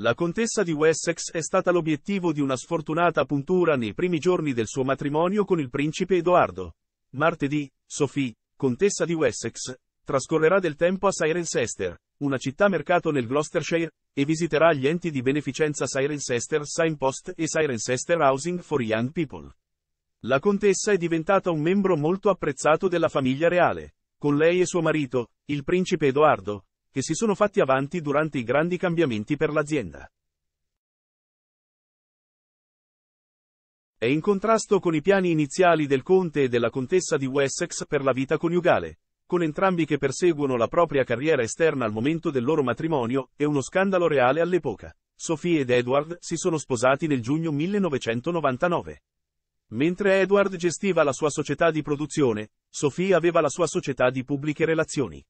La contessa di Wessex è stata l'obiettivo di una sfortunata puntura nei primi giorni del suo matrimonio con il principe Edoardo. Martedì, Sophie, contessa di Wessex, trascorrerà del tempo a Cirencester, una città-mercato nel Gloucestershire, e visiterà gli enti di beneficenza Cirencester Signpost e Cirencester Housing for Young People. La contessa è diventata un membro molto apprezzato della famiglia reale, con lei e suo marito, il principe Edoardo, che si sono fatti avanti durante i grandi cambiamenti per l'azienda. È in contrasto con i piani iniziali del conte e della contessa di Wessex per la vita coniugale, con entrambi che perseguono la propria carriera esterna al momento del loro matrimonio, e uno scandalo reale all'epoca. Sophie ed Edward si sono sposati nel giugno 1999. Mentre Edward gestiva la sua società di produzione, Sophie aveva la sua società di pubbliche relazioni.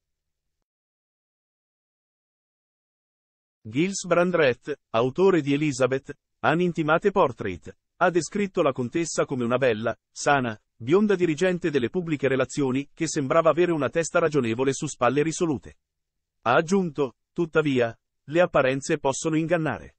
Giles Brandreth, autore di Elizabeth, An Intimate Portrait, ha descritto la contessa come una bella, sana, bionda dirigente delle pubbliche relazioni che sembrava avere una testa ragionevole su spalle risolute. Ha aggiunto, tuttavia, le apparenze possono ingannare.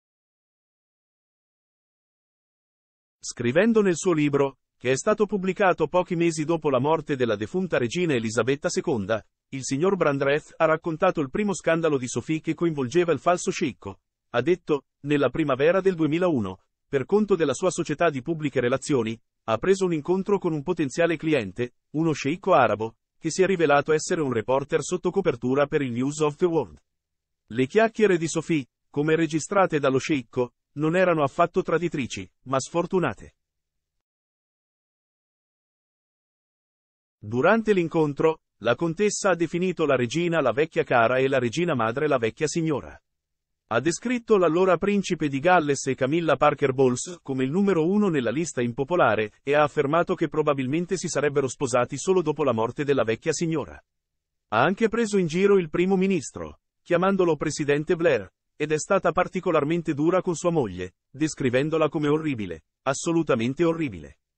Scrivendo nel suo libro, che è stato pubblicato pochi mesi dopo la morte della defunta regina Elisabetta II, il signor Brandreth ha raccontato il primo scandalo di Sophie che coinvolgeva il falso sceicco. Ha detto, nella primavera del 2001, per conto della sua società di pubbliche relazioni, ha preso un incontro con un potenziale cliente, uno sceicco arabo, che si è rivelato essere un reporter sotto copertura per il News of the World. Le chiacchiere di Sophie, come registrate dallo sceicco, non erano affatto traditrici, ma sfortunate. Durante l'incontro, la contessa ha definito la regina la vecchia cara e la regina madre la vecchia signora. Ha descritto l'allora principe di Galles e Camilla Parker Bowles come il numero uno nella lista impopolare, e ha affermato che probabilmente si sarebbero sposati solo dopo la morte della vecchia signora. Ha anche preso in giro il primo ministro, chiamandolo presidente Blair, ed è stata particolarmente dura con sua moglie, descrivendola come orribile, assolutamente orribile.